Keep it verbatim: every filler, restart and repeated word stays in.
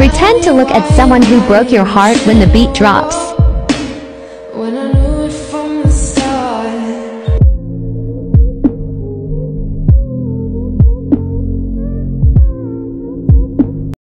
Pretend to look at someone who broke your heart when the beat drops.